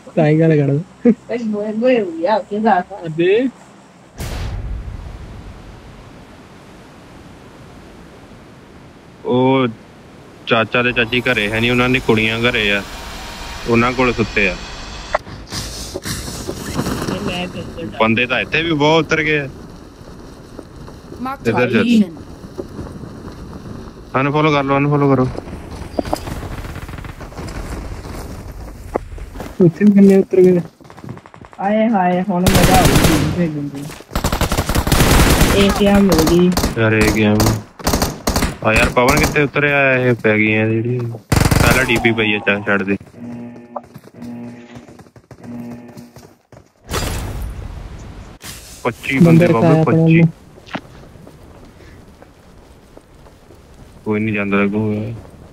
ताई गल कर Cái người gì à cái gì अबे ਉਹ ਚਾਚਾ ਤੇ ਚਾਚੀ ਘਰੇ ਹੈ ਨਹੀਂ, ਉਹਨਾਂ ਦੀ ਕੁੜੀਆਂ ਘਰੇ ਆ, ਉਹਨਾਂ ਕੋਲ ਸੁੱਤੇ ਆ। मैं फिर ਬੰਦੇ ਤਾਂ ਇੱਥੇ ਵੀ ਬਹੁਤ ਉਤਰ ਗਏ ਆ। Marked a ਇੱਧਰ ਚੱਲ, location. ਅਨਫੋਲੋ ਕਰ ਲਓ, ਅਨਫੋਲੋ ਕਰੋ। ਉੱਥੇ ਵੀ ਕਿੰਨੇ ਉਤਰ ਗਏ। आए हाय ਹੁਣ ਮਜ਼ਾ ਆਊਗੀ ਭੇਜਣ ਦੀ ਇਹ ਕਿਆ ਮਿਲ ਗਈ ਯਾਰ ਇਹ ਗੇਮ ਆ ਯਾਰ। ਪਵਨ ਕਿੱਥੇ ਉਤਰਿਆ? ਇਹ ਪੈ ਗਈਆਂ ਜਿਹੜੀ ਪਹਿਲਾਂ ਡੀਪੀ ਪਈ ਆ, ਚੱਲ ਛੱਡ ਦੇ। ਪੱਚੀ ਬੰਦੇ ਬਾਬੇ, 25। ਕੋਈ ਨਹੀਂ ਜਾਂਦਾ ਲੱਗੂਗਾ।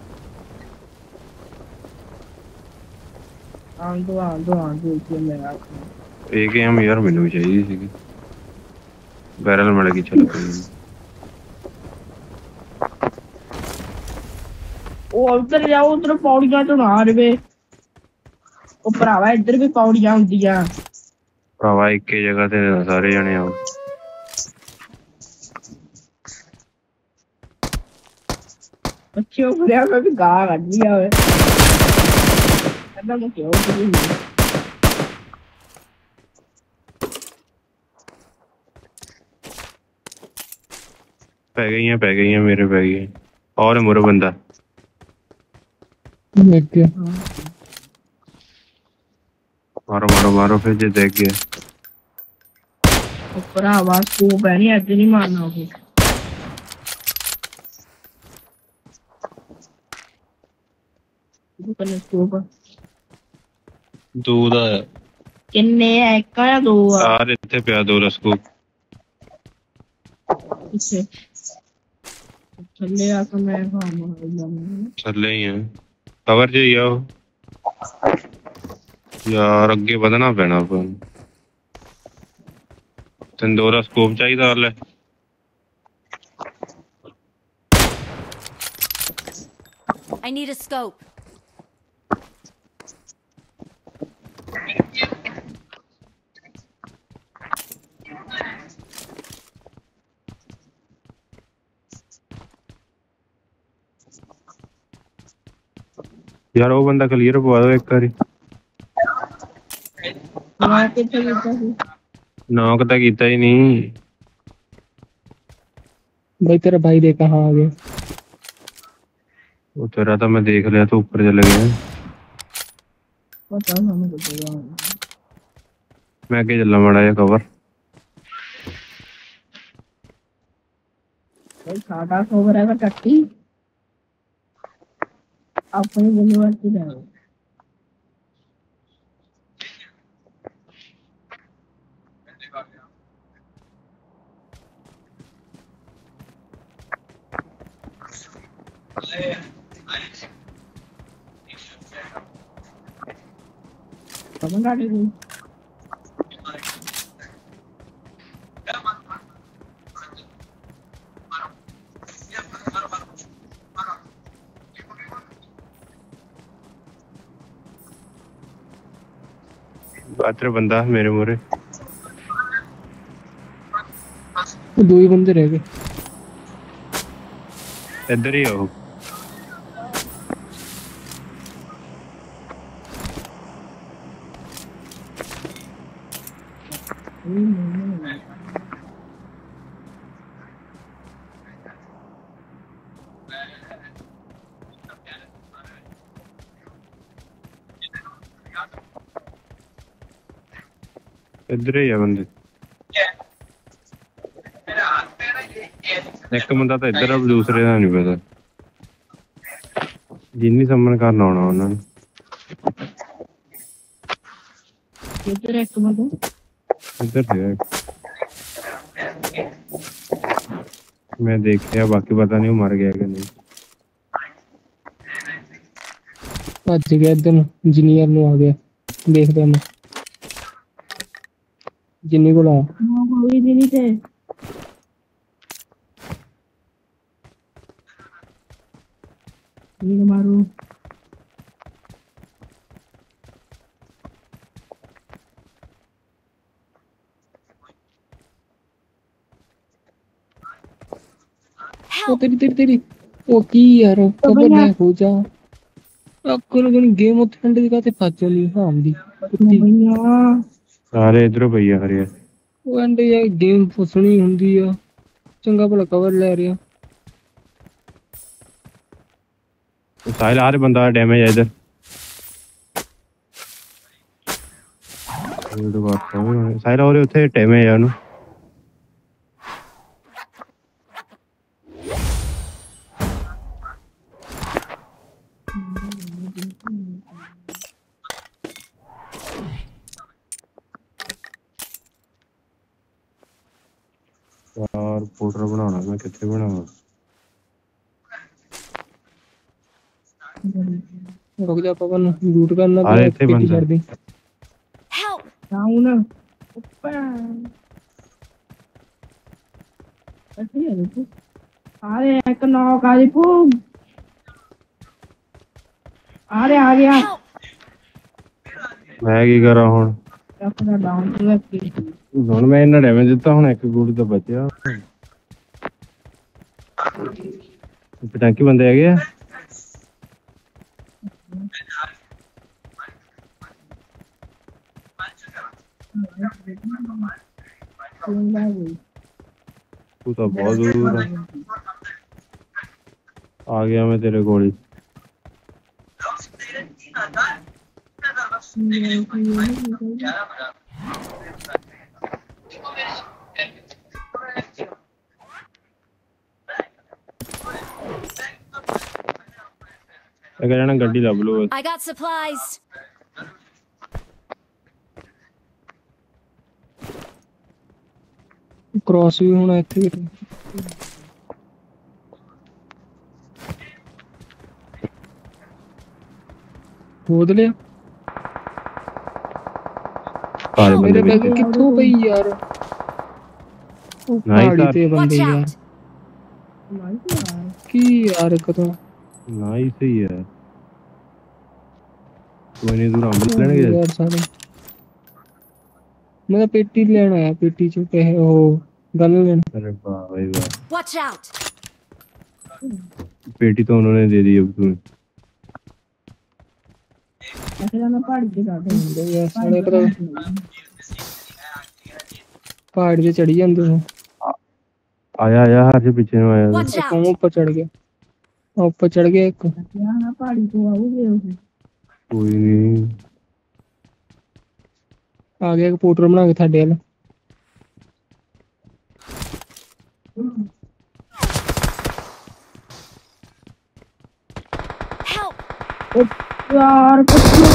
ਆਂਦੋ ਇੱਥੇ ਮੇਰਾ ਇਹ ਗੇਮ ਯਾਰ ਮੈਨੂੰ ਵੀ ਚਾਹੀਦੀ ਸੀਗੀ। ਬੈਰਲ ਮਿਲ ਗਈ, ਚਲੋ ਕੋਈ ਨੀ। ਉਹ ਉੱਧਰ ਜਾਓ, ਉੱਧਰ ਪੌੜੀਆਂ ਤੋਂ ਨਾ ਰਵੇ। ਉਹ ਭਰਾਵਾ ਇੱਧਰ ਵੀ ਪੌੜੀਆਂ ਹੁੰਦੀਆਂ। ਭਰਾਵਾ ਇੱਕੇ ਜਗ੍ਹਾ ਤੇ ਸਾਰੇ ਜਣੇ ਆਓ। ਬੱਚੇ ਉਹ ਫੜਿਆ ਮੈਂ ਵੀ ਗਾਹ ਕੱਢੀ ਆ ਓਏ ਕਹਿੰਦਾ ਮੈਂ ਕਿਉਂ ਕਰੀ ਪੈ ਗਈਆਂ ਮੇਰੇ ਪੈ ਗਈਆਂ। ਔਰ ਮੁਰ ਬੰਦਾ देख गया। ਮਾਰੋ ਮਾਰੋ ਮਾਰੋ, ਫਿਰ ਜੇ ਦੇਖ ਗਿਆ। ਉਹ ਭਰਾਵਾ ਸਕੂਪ ਹੈ ਨਹੀਂ, ਅੱਜ ਨਹੀਂ ਮਾਰਨਾ ਉਹ ਦੁਕਾਨੇ ਸਕੂਪ ਦੋ ਦਾ ਕਿੰਨੇ ਆ? ਇੱਕ ਆ ਦੋ ਆ? ਯਾਰ ਇੱਥੇ ਪਿਆ ਦੋ ਰਸਕੂ। ਪਿੱਛੇ ਥੱਲੇ ਆ ਕੇ ਮੈਂ ਖਾਵਾਂ ਥੱਲੇ ਹੀ ਆ, ਕਵਰ ਚ ਹੀ ਆ ਉਹ। ਯਾਰ ਅੱਗੇ ਵਧਣਾ ਪੈਣਾ ਆਪਾਂ ਨੂੰ। ਤੈਨੂੰ ਦੋ ਦਾ ਸਕੋਪ ਚਾਹੀਦਾ? ਲੈ I need a scope. ਯਾਰ ਉਹ ਬੰਦਾ ਕਲੀਅਰ ਪਵਾ ਦੋ ਇੱਕ ਵਾਰੀ। ਮੈਂ ਕਿੱਥੇ ਕੀਤਾ ਸੀ? ਨੌਕ ਤਾਂ ਕੀਤਾ ਹੀ ਨਹੀਂ। भाई तेरा भाई देख कहाँ आ गया। ਉਹ ਤੇਰਾ ਤਾਂ ਮੈਂ ਦੇਖ ਲਿਆ, ਤੂੰ ਉੱਪਰ ਚਲੇ ਗਿਆ। ਪਤਾ ਸਾਨੂੰ ਕਿੱਥੇ ਜਾ ਮੈਂ ਅੱਗੇ ਚੱਲਾਂ ਮਾੜਾ ਜਿਹਾ ਕਵਰ। ਭਾਈ ਸਾਡਾ ਖਬਰ ਹੈਗਾ ਟੱਟੀ ਆਪਣੀ ਯੂਨੀਵਰਸਿਟੀ ਦਾ ਸਮਝ ਆ ਗਈ ਬਾਤਰ ਬੰਦਾ ਮੇਰੇ ਮੂਹਰੇ। दो ही बंदे रह गए। ਇੱਧਰ ਹੀ ਆ ਉਹ। ਇੱਧਰ ਹੀ ਆ ਬੰਦੇ। ਇੱਕ ਬੰਦਾ ਤਾਂ ਇੱਧਰ ਆ, ਦੂਸਰੇ ਦਾ ਨਹੀਂ ਪਤਾ। ਜਿੰਨੀ ਸਮਨ ਕਰਨ ਆਉਣਾ ਉਹਨਾਂ ਨੂੰ। ਕਿੱਧਰ ਇੱਕ ਮਿੰਟ ਇੱਧਰ ਤੇ ਮੈਂ ਦੇਖਿਆ, ਬਾਕੀ ਪਤਾ ਨਹੀਂ ਉਹ ਮਰ ਗਿਆ ਕਿ ਨਹੀਂ। भज गया इधर इंजीनियर नु आ गया। देखदा मैं जिन्नी को ला ਕੋਈ ਨਹੀਂ ਤੇ ਇਹ ਮਾਰੂ ਉਹ ਤੇਰੀ ਉਹ ਕੀ ਯਾਰ ਕਬਰ ਲੈ ਹੋ ਜਾ ਅਕਲ ਗਣੀ ਗੇਮ ਉੱਥੇ ਠੰਡੇ ਦੀ ਕਾਤੇ ਫਸ ਚਲੀ ਹਾਮ ਦੀ ਕੁੱਤੀ ਭਈਆ ਸਾਰੇ ਇਧਰੋਂ ਪਈ ਆ ਹਰੇ ਉਹ ਐਂਡੇ ਯਾਰ ਗੇਮ ਫਸਣੀ ਹੁੰਦੀ ਆ ਚੰਗਾ ਭਲਾ ਕਵਰ ਲੈ ਰਿਹਾ ਸਾਹਿਲ ਆ ਬੰਦਾ ਡੈਮੇਜ ਆ ਇਧਰ ਸਾਹਿਲ ਹੋਰ ਉੱਥੇ ਡੈਮੇਜ ਆ ਉਹਨੂੰ ਯਾਰ ਪੋਰਟਰ ਬਣਾਉਣਾ ਮੈਂ ਕਿੱਥੇ ਬਣਾਵਾਂ ਰੁਕ ਜਾ ਪਵਨ ਲੂਟ ਕਰਨਾ ਅਰੇ ਇੱਥੇ ਬੰਦਾ ਛੱਡ ਦੇ Help! ਡਾਊਨ ਉੱਪਰ ਅੱਛੀ ਹੈ ਦੇਖੋ ਆਰੇ ਇੱਕ ਨੌਕ ਆ ਦੇਖੋ ਆਰੇ ਆ ਗਿਆ Help! ਮੈਂ ਕੀ ਕਰਾਂ ਹੁਣ ਆਪਣਾ ਡਾਊਨ ਤੇ ਰੱਖੀ ਹੁਣ ਮੈਂ ਇਹਨਾਂ ਡੈਮੇਜ ਦਿੱਤਾ ਹੁਣ ਇੱਕ ਗੋਲੀ ਤਾਂ ਬਚਿਆ ਪਟਾਕੀ ਬੰਦੇ ਹੈਗੇ ਆ ਤੂੰ ਤਾਂ ਬਹੁਤ ਦੂਰ ਆ ਗਿਆ ਮੈਂ ਤੇਰੇ ਕੋਲ ਅਗਰ ਇਹਨਾਂ ਗੱਡੀ ਲੱਭ ਲਓ I got supplies. ਕ੍ਰਾਸ ਵੀ ਹੋਣਾ ਇੱਥੇ ਕਿਤੇ ਖੋਦ ਲਿਆ ਸਾਰੇ ਮੇਰੇ ਬੰਦੇ ਬੈਗ ਕਿੱਥੋਂ ਪਈ ਯਾਰ ਉਹ ਨਹੀਂ ਪਹਾੜੀ ਸਰ। ਤੇ ਬੰਦੇ Watch ਯਾਰ out! ਕੀ ਯਾਰ ਕਦੋਂ ਨਾਈਸ ਹੀ ਹੈ ਕੋਈ ਨਹੀਂ ਦੂਰ ਅੰਬ ਲੈਣਗੇ ਯਾਰ ਸਾਰੇ ਮੈਂ ਤਾਂ ਪੇਟੀ ਲੈਣ ਆਇਆ ਪੇਟੀ ਚ ਪੈਸੇ ਉਹ ਗੱਲ ਲੈਣ अरे वाह भाई वाह Watch out! पेटी तो उन्होंने दे दी अब तुम्हें ਐਸੇ ਨਾ ਪਹਾੜੀ ਤੇ ਜਾਂਦੇ ਹੁੰਦੇ ਯਾਰ ਸਾਲੇ ਪਤਾ ਪਹਾੜ ਤੇ ਚੜੀ ਜਾਂਦੇ ਨੇ आया आया हर से पीछे में आया Watch ਕੌਣ out! ਉੱਪਰ ਚੜ ਗਿਆ ਉੱਪਰ ਚੜ ਗਿਆ ਇੱਕ ਨਾ ਪਹਾੜੀ ਤੋਂ ਆਉਗੇ ਉਹ कोई नहीं ਆ ਗਿਆ ਇੱਕ ਪੋਰਟਰ ਬਣਾ ਕੇ ਤੁਹਾਡੇ ਵੱਲ Help! ਯਾਰ ਕੁੱਤੀ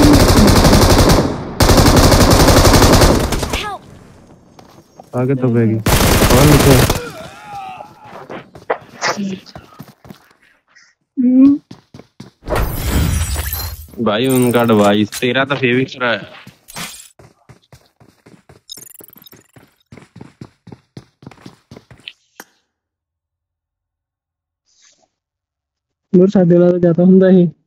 Help! आगे तो बैगी और नीचे भाई उनका डिवाइस तेरा तो फेविक रहा है ਹੋਰ ਸਾਡੇ ਨਾਲ ਜ਼ਿਆਦਾ ਹੁੰਦਾ ਇਹ